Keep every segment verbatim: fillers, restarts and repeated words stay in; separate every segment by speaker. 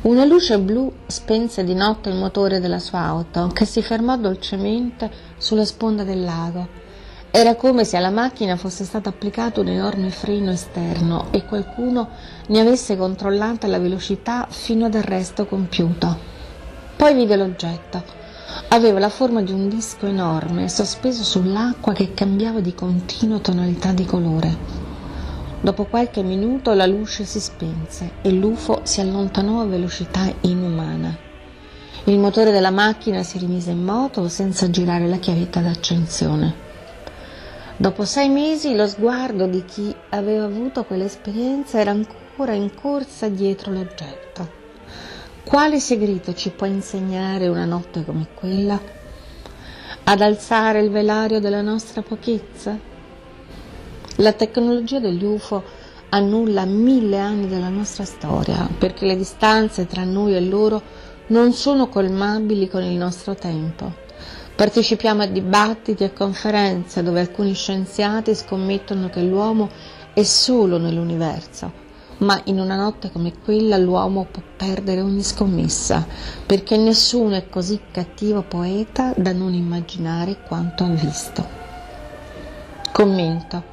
Speaker 1: Una luce blu spense di notte il motore della sua auto, che si fermò dolcemente sulla sponda del lago. Era come se alla macchina fosse stato applicato un enorme freno esterno e qualcuno ne avesse controllata la velocità fino ad arresto compiuto. Poi vide l'oggetto. Aveva la forma di un disco enorme, sospeso sull'acqua che cambiava di continuo tonalità di colore. Dopo qualche minuto la luce si spense e l'U F O si allontanò a velocità inumana. Il motore della macchina si rimise in moto senza girare la chiavetta d'accensione. Dopo sei mesi lo sguardo di chi aveva avuto quell'esperienza era ancora in corsa dietro l'oggetto. Quale segreto ci può insegnare una notte come quella? Ad alzare il velario della nostra pochezza? La tecnologia degli U F O annulla mille anni della nostra storia, perché le distanze tra noi e loro non sono colmabili con il nostro tempo. Partecipiamo a dibattiti e conferenze dove alcuni scienziati scommettono che l'uomo è solo nell'universo, ma in una notte come quella l'uomo può perdere ogni scommessa, perché nessuno è così cattivo poeta da non immaginare quanto ha visto. Commento.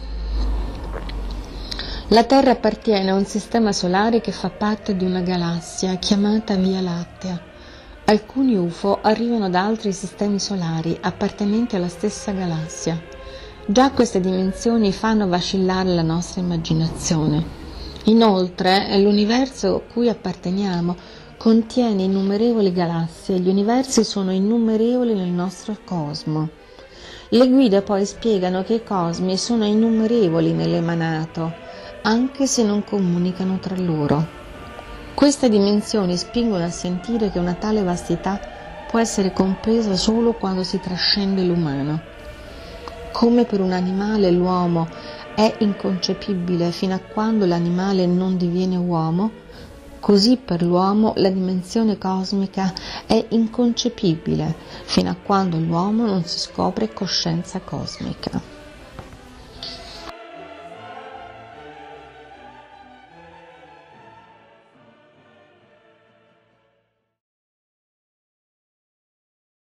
Speaker 1: La Terra appartiene a un sistema solare che fa parte di una galassia chiamata Via Lattea. Alcuni U F O arrivano da altri sistemi solari appartenenti alla stessa galassia. Già queste dimensioni fanno vacillare la nostra immaginazione. Inoltre, l'universo a cui apparteniamo contiene innumerevoli galassie e gli universi sono innumerevoli nel nostro cosmo. Le guide poi spiegano che i cosmi sono innumerevoli nell'emanato, anche se non comunicano tra loro. Queste dimensioni spingono a sentire che una tale vastità può essere compresa solo quando si trascende l'umano. Come per un animale l'uomo è inconcepibile fino a quando l'animale non diviene uomo, così per l'uomo la dimensione cosmica è inconcepibile fino a quando l'uomo non si scopre coscienza cosmica.